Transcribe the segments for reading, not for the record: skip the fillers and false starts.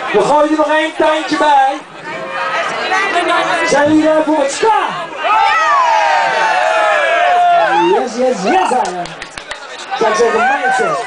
We gooien er nog één tandje bij. Zijn jullie er voor het ska? Yes, yes, yes, I am. Zou ik zeggen, mindset.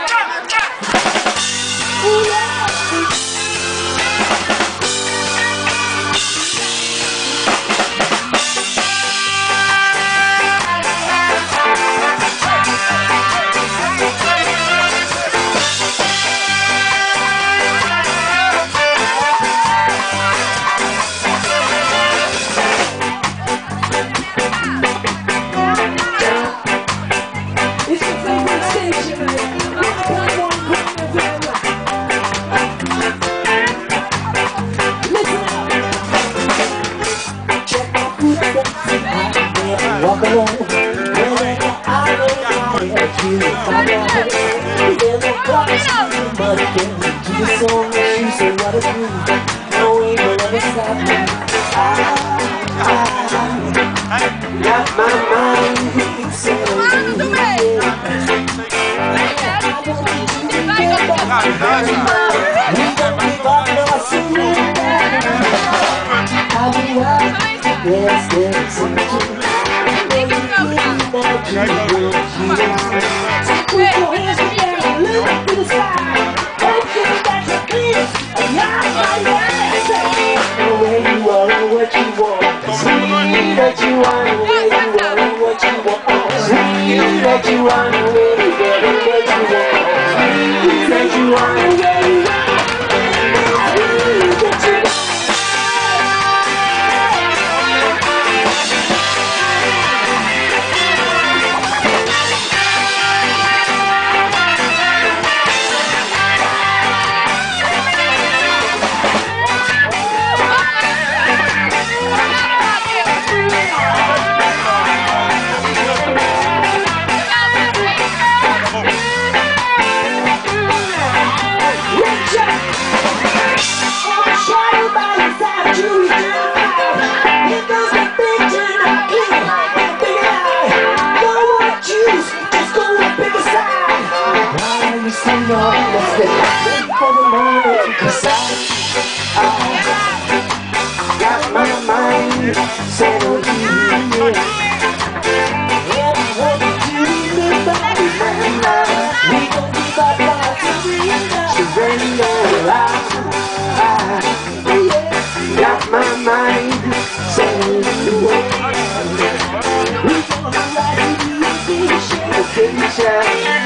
Walk along, whenever I look at you, find out there's a cross but again, to the song you say what a groove, no way will ever stop me. I got my mind set on you. We don't give up, no, I surrender. I'll be right, yes, there's something. Put your hands together, look to the sky. Hopefully that's a kiss, and not my last. Know where you are and what you want. See that you are and where you are and what you want. See that you are and where you are and what you want. See that you are and where you are. For the moment, 'cause I got my mind set on you. And I want you to remember we gon' give our lives to surrender. I got my mind set on you. We gonna ride to the occasion.